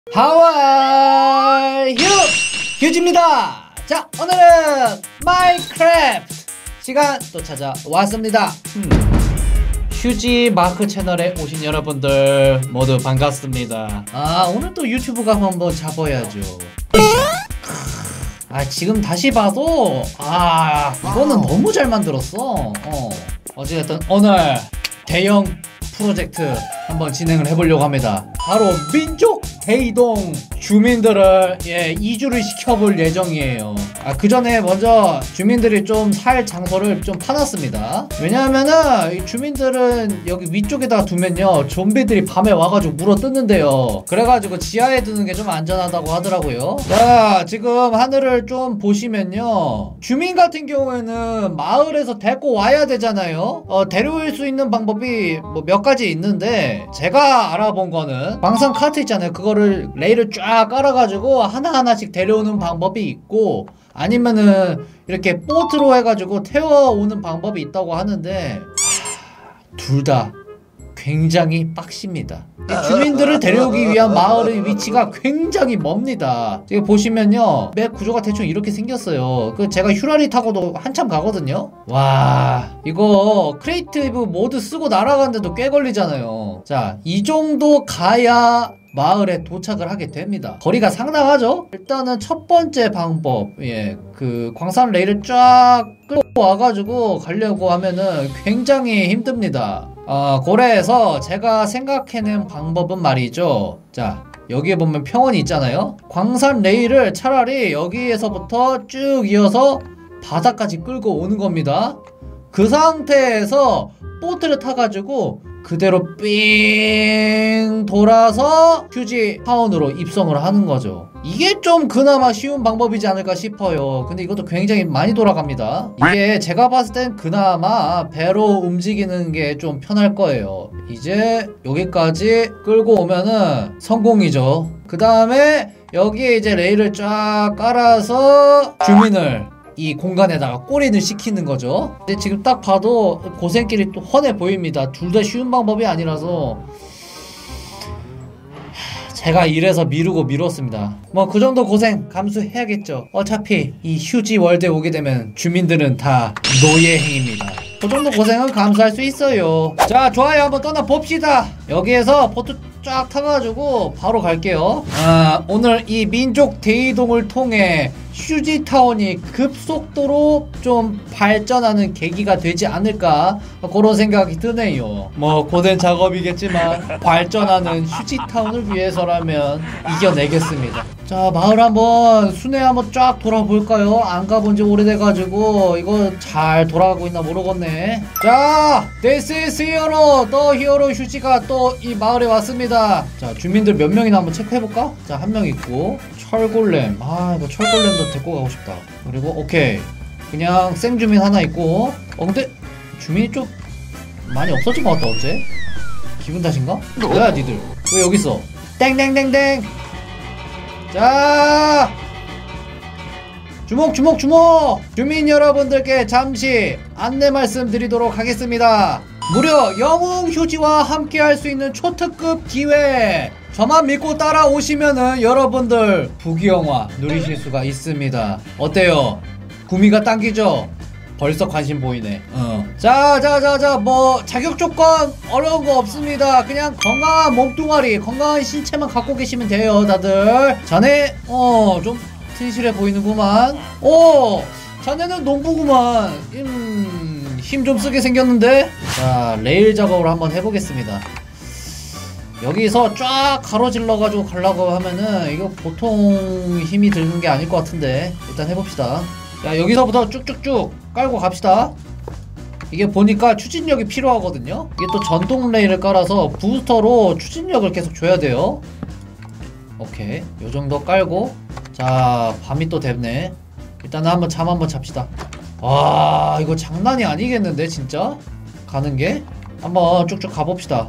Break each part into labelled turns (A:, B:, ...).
A: How are you? 휴지입니다. 자, 오늘은 마인크래프트 시간 또 찾아왔습니다. 휴지 마크 채널에 오신 여러분들 모두 반갑습니다. 오늘 또 유튜브 감 한번 잡아야죠. 지금 다시 봐도 이거는 너무 잘 만들었어. 어쨌든 오늘 대형 프로젝트 한번 진행을 해보려고 합니다. 바로 민족 대이동 주민들을 이주를 시켜볼 예정이에요. 그 전에 먼저 주민들이 좀 살 장소를 좀 파놨습니다. 왜냐하면은 이 주민들은 여기 위쪽에다가 두면요 좀비들이 밤에 와가지고 물어 뜯는데요. 그래가지고 지하에 두는 게 좀 안전하다고 하더라고요. 자, 지금 하늘을 좀 보시면요, 주민 같은 경우에는 마을에서 데리고 와야 되잖아요. 데려올 수 있는 방법이 뭐 몇 가지 있는데, 제가 알아본 거는 광산 카트 있잖아요. 그거를 레일을 쫙 깔아가지고 하나하나씩 데려오는 방법이 있고, 아니면은 이렇게 보트로 해가지고 태워오는 방법이 있다고 하는데, 둘 다 굉장히 빡십니다. 주민들을 데려오기 위한 마을의 위치가 굉장히 멉니다. 지금 보시면요, 맵 구조가 대충 이렇게 생겼어요. 제가 휴라리 타고도 한참 가거든요. 와, 이거 크리에이티브 모드 쓰고 날아가는데도 꽤 걸리잖아요. 자, 이 정도 가야 마을에 도착을 하게 됩니다. 거리가 상당하죠? 일단은 첫 번째 방법, 그 광산 레일을 쫙 끌고 와가지고 가려고 하면은 굉장히 힘듭니다. 그래서 제가 생각해낸 방법은 말이죠. 자, 여기에 보면 평원이 있잖아요. 광산 레일을 차라리 여기에서부터 쭉 이어서 바닥까지 끌고 오는 겁니다. 그 상태에서 보트를 타가지고 그대로 삥 돌아서 휴지 타운으로 입성을 하는 거죠. 이게 좀 그나마 쉬운 방법이지 않을까 싶어요. 근데 이것도 굉장히 많이 돌아갑니다. 이게 제가 봤을 땐 그나마 배로 움직이는 게 좀 편할 거예요. 이제 여기까지 끌고 오면은 성공이죠. 그 다음에 여기에 이제 레일을 쫙 깔아서 주민을 이 공간에다가 꼬리를 시키는 거죠. 근데 지금 딱 봐도 고생길이 또 훤해 보입니다. 둘 다 쉬운 방법이 아니라서 제가 이래서 미뤘습니다. 뭐 그 정도 고생 감수해야겠죠. 어차피 이 휴지 월드에 오게 되면 주민들은 다 노예행입니다. 그 정도 고생은 감수할 수 있어요. 자, 좋아요. 한번 떠나봅시다. 여기에서 보트 쫙 타가지고 바로 갈게요. 오늘 이 민족 대이동을 통해 휴지타운이 급속도로 좀 발전하는 계기가 되지 않을까, 그런 생각이 드네요. 뭐 고된 작업이겠지만 발전하는 휴지타운을 위해서라면 이겨내겠습니다. 자, 마을 한번 순회 한번 쫙 돌아볼까요? 안 가본 지 오래돼가지고 이거 잘 돌아가고 있나 모르겠네. 자, This is Hero, The Hero 휴지가 또 이 마을에 왔습니다. 자, 주민들 몇 명이나 한번 체크해볼까? 자, 한 명 있고, 철골렘. 이거 철골렘도 데리고 가고 싶다. 그리고 오케이, 그냥 생주민 하나 있고. 근데 주민이 좀 많이 없어진 것 같다. 어째? 기분 탓인가? 뭐야 니들 왜 여기 있어? 땡땡땡땡. 자, 주목. 주민 여러분들께 잠시 안내 말씀드리도록 하겠습니다. 무려 영웅 휴지와 함께 할 수 있는 초특급 기회, 저만 믿고 따라오시면은 여러분들 부귀영화 누리실 수가 있습니다. 어때요? 구미가 당기죠? 벌써 관심 보이네. 자, 뭐 자격 조건 어려운 거 없습니다. 그냥 건강한 몸뚱아리, 건강한 신체만 갖고 계시면 돼요. 다들 자네 좀 튼실해 보이는구만. 자네는 농부구만. 힘 좀 쓰게 생겼는데. 자, 레일 작업을 한번 해보겠습니다. 여기서 쫙 가로질러가지고 가려고 하면은 이거 보통 힘이 드는 게 아닐 것 같은데, 일단 해봅시다. 자, 여기서부터 쭉쭉쭉 깔고 갑시다. 이게 보니까 추진력이 필요하거든요. 이게 또 전동 레일을 깔아서 부스터로 추진력을 계속 줘야 돼요. 오케이, 요정도 깔고. 자, 밤이 또 됐네. 일단은 한번 잠 한번 잡시다. 와, 이거 장난이 아니겠는데 진짜? 가는게? 한번 쭉쭉 가봅시다.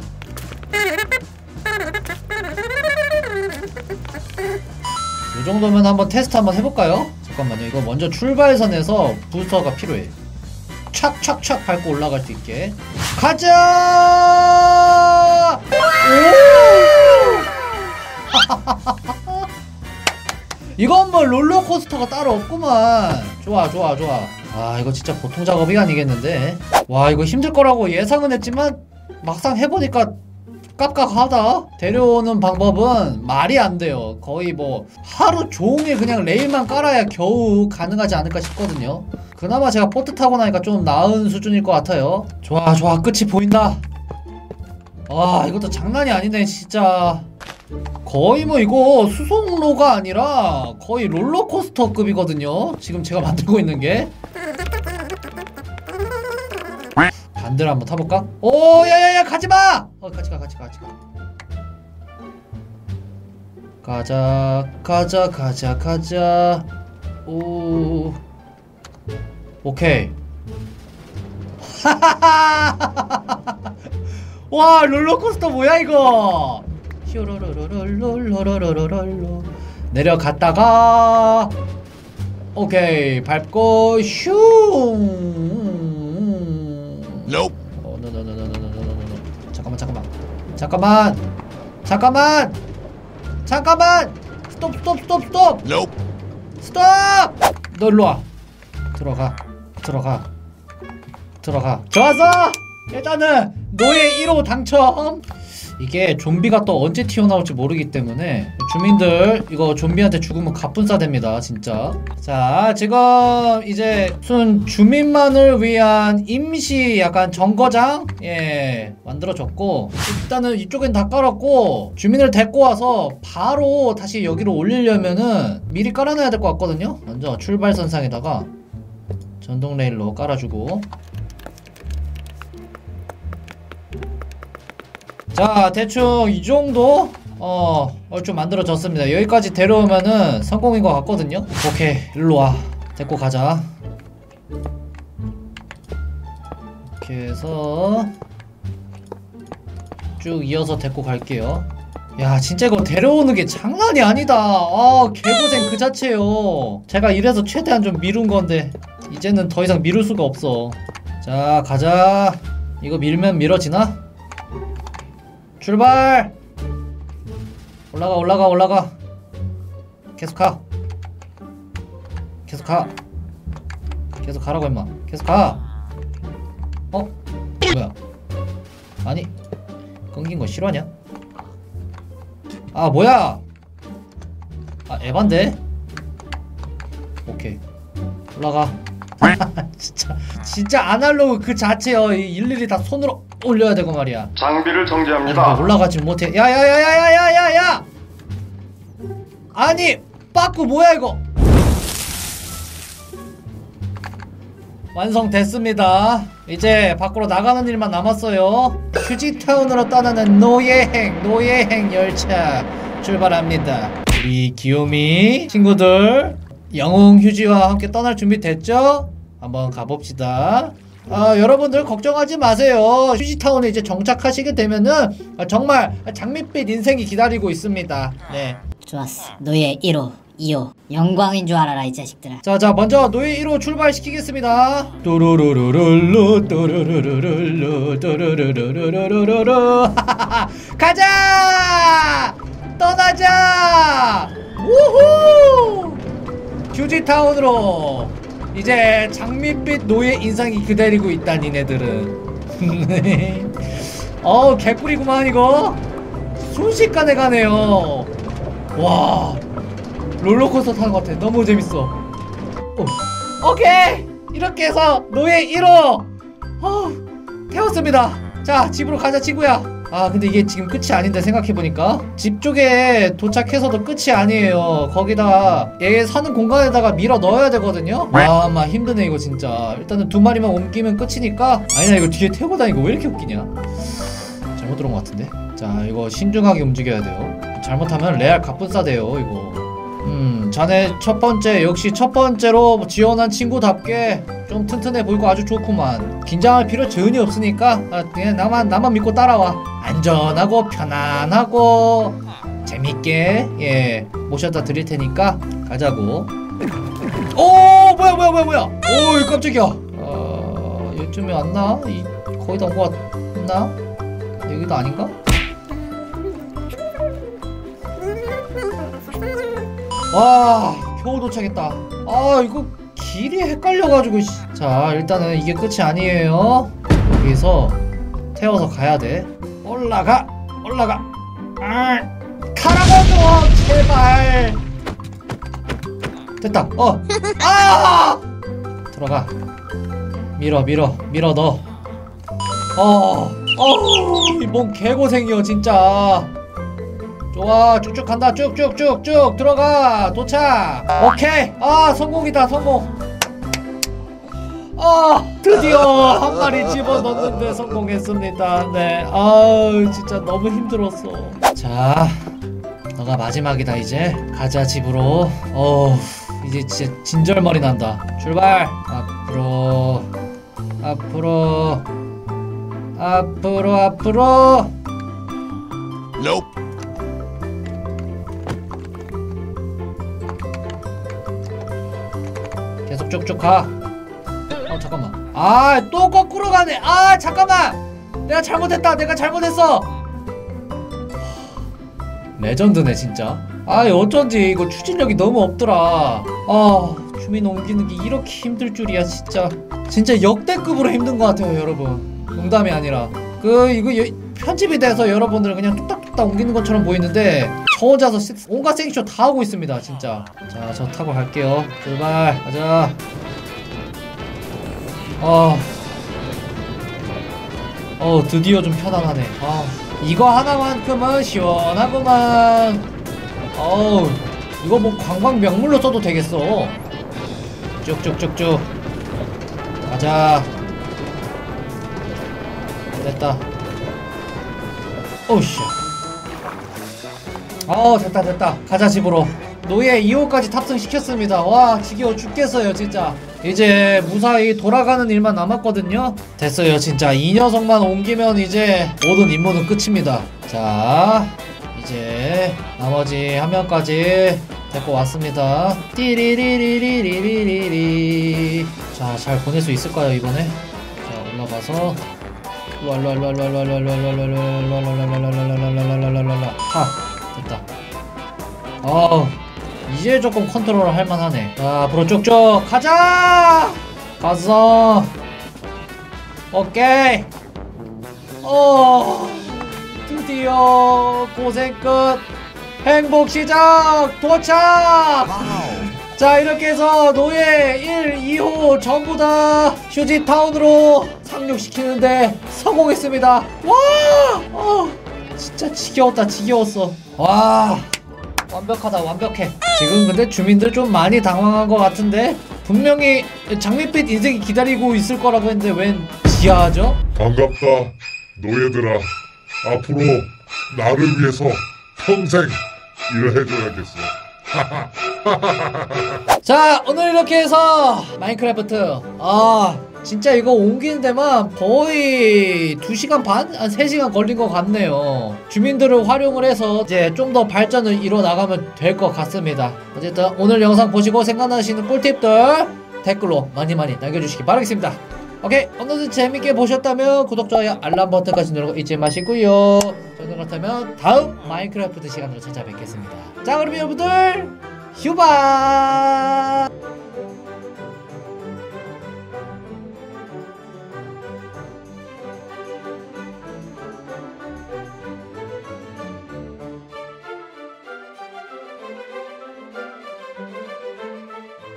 A: 이 정도면 한번 테스트 한번 해볼까요? 잠깐만요. 이거 먼저 출발선에서 부스터가 필요해. 촥촥촥 밟고 올라갈 수 있게. 가자! 오! 이건 뭐 롤러코스터가 따로 없구만. 좋아 좋아 좋아. 아 이거 진짜 보통 작업이 아니겠는데. 와 이거 힘들 거라고 예상은 했지만 막상 해보니까 깝깝하다. 데려오는 방법은 말이 안 돼요. 거의 뭐 하루 종일 그냥 레일만 깔아야 겨우 가능하지 않을까 싶거든요. 그나마 제가 보트 타고 나니까 좀 나은 수준일 것 같아요. 좋아 좋아 끝이 보인다. 아 이것도 장난이 아니네 진짜. 거의 뭐 이거 수송로가 아니라 거의 롤러코스터급이거든요 지금 제가 만들고 있는 게. 반대로 한번 타볼까? 오 야야야 가지마! 같이가 가자. 오 오케이. 와 롤러코스터 뭐야 이거. 슈르르르르르르르르르 내려갔다가 오케이 밟고 슝.
B: Nope.
A: 잠깐만 스톱
B: Nope.
A: 스톱. 너 일로와. 들어가. 좋았어. 일단은 노예 1호 당첨. 이게 좀비가 또 언제 튀어나올지 모르기 때문에 주민들 이거 좀비한테 죽으면 갑분싸 됩니다 진짜. 자 지금 이제 순 주민만을 위한 임시 약간 정거장 만들어줬고, 일단은 이쪽엔 다 깔았고 주민을 데리고 와서 바로 다시 여기로 올리려면은 미리 깔아놔야 될 것 같거든요. 먼저 출발선상에다가 전동 레일로 깔아주고, 자 대충 이 정도 얼추 만들어졌습니다. 여기까지 데려오면은 성공인 것 같거든요. 오케이 일로와. 데리고 가자. 이렇게 해서 쭉 이어서 데리고 갈게요. 야 진짜 이거 데려오는 게 장난이 아니다. 아 개고생 그 자체요. 제가 이래서 최대한 좀 미룬 건데 이제는 더 이상 미룰 수가 없어. 자 가자. 이거 밀면 밀어지나? 출발! 올라가. 계속 가라고 임마. 계속 가. 뭐야? 아니 끊긴 거 싫어하냐? 아 뭐야? 아 에반데? 오케이 올라가. 진짜 아날로그 그 자체요. 일일이 다 손으로 올려야 되고 말이야.
C: 장비를 정지합니다.
A: 아니, 올라가지 못해. 야야야야야야야야! 아니 빠꾸 뭐야 이거? 완성됐습니다. 이제 밖으로 나가는 일만 남았어요. 휴지타운으로 떠나는 노예행 열차 출발합니다. 우리 귀요미 친구들 영웅 휴지와 함께 떠날 준비 됐죠? 한번 가봅시다. 여러분들 걱정하지 마세요. 휴지타운에 이제 정착하시게 되면은 정말 장밋빛 인생이 기다리고 있습니다. 네.
D: 좋았어. 노예 1호 2호 영광인 줄 알아라 이 자식들아.
A: 자 먼저 노예 1호 출발시키겠습니다. 또르르르르르 또르르르르르 또르르르르르르 가자! 떠나자! 우후! 휴지타운으로 이제 장밋빛 노예 인상이 기다리고 있다 니네들은. 개꿀이구만 이거. 순식간에 가네요. 와 롤러코스터 타는 것 같아. 너무 재밌어. 오케이 이렇게 해서 노예 1호 태웠습니다. 자 집으로 가자 친구야. 근데 이게 지금 끝이 아닌데 생각해보니까 집 쪽에 도착해서도 끝이 아니에요. 거기다가 얘 사는 공간에다가 밀어 넣어야 되거든요. 막 힘드네 이거 진짜. 일단은 2마리만 옮기면 끝이니까. 아니야 이거 뒤에 태우고 다니고 왜 이렇게 웃기냐. 잘못 들어온 것 같은데. 자 이거 신중하게 움직여야 돼요. 잘못하면 레알 갑분싸 돼요 이거. 자네 역시 첫 번째로 지원한 친구답게 좀 튼튼해 보이고 아주 좋구만. 긴장할 필요 전혀 없으니까 그냥 나만 믿고 따라와. 안전하고 편안하고 재밌게 모셔다 드릴 테니까 가자고. 오 뭐야 오 깜짝이야. 얘쯤에 왔나? 거의 다 온 것 같나? 여기도 아닌가? 와 겨우 도착했다. 아 이거 길이 헷갈려가지고. 자 일단은 이게 끝이 아니에요. 여기서 태워서 가야돼. 올라가 가라고 제발. 됐다. 들어가. 밀어 너. 이뭔 개고생이여 진짜. 좋아 쭉쭉 간다. 쭉쭉쭉쭉 들어가. 도착. 오케이. 성공이다 성공. 드디어 한 마리 집어넣는데 성공했습니다. 네. 진짜 너무 힘들었어. 자 너가 마지막이다. 이제 가자 집으로. 이제 진짜 진절머리 난다. 출발. 앞으로
B: Nope.
A: 계속 쭉쭉 가. 잠깐만. 또 거꾸로 가네. 잠깐만. 내가 잘못했어. 레전드네 진짜. 어쩐지 이거 추진력이 너무 없더라. 주민 옮기는 게 이렇게 힘들 줄이야 진짜. 진짜 역대급으로 힘든 것 같아요 여러분. 농담이 아니라. 이거 편집이 돼서 여러분들은 그냥 뚝딱뚝딱 옮기는 것처럼 보이는데 저 혼자서 온갖 생쇼 다 하고 있습니다 진짜. 자 저 타고 갈게요. 출발. 가자. 드디어 좀 편안하네. 이거 하나만큼은 시원하구만. 이거 뭐 관광 명물로 써도 되겠어. 쭉쭉쭉쭉 가자. 됐다. 오우씨. 됐다. 가자 집으로. 노예 2호까지 탑승시켰습니다. 와 지겨워 죽겠어요 진짜. 이제 무사히 돌아가는 일만 남았거든요. 됐어요 진짜. 이 녀석만 옮기면 이제 모든 임무는 끝입니다. 자 이제 나머지 한 명까지 데리고 왔습니다. 띠리리리리리리리. 자 잘 보낼 수 있을까요 이번에? 자 올라가서 됐다. 이제 조금 컨트롤을 할만하네. 자 앞으로 쭉쭉 가자. 가서 오케이. 드디어 고생 끝. 행복 시작. 도착. 자 이렇게 해서 노예 1, 2호 전부 다 휴지타운으로 상륙시키는데 성공했습니다. 와 진짜 지겨웠어. 와 완벽하다. 완벽해. 지금 근데 주민들 좀 많이 당황한 것 같은데 분명히 장밋빛 인생이 기다리고 있을 거라고 했는데 웬 지하죠?
C: 반갑다 노예들아. 앞으로 나를 위해서 평생 일해줘야겠어.
A: 자 오늘 이렇게 해서 마인크래프트 진짜 이거 옮기는 데만 거의 2시간 반? 한 3시간 걸린 것 같네요. 주민들을 활용을 해서 이제 좀 더 발전을 이뤄 나가면 될 것 같습니다. 어쨌든 오늘 영상 보시고 생각나시는 꿀팁들 댓글로 많이 남겨주시기 바라겠습니다. 오케이 오늘도 재밌게 보셨다면 구독, 좋아요, 알람 버튼까지 누르고 잊지 마시고요. 저는 그렇다면 다음 마인크래프트 시간으로 찾아뵙겠습니다. 자 그럼 여러분들 휴바.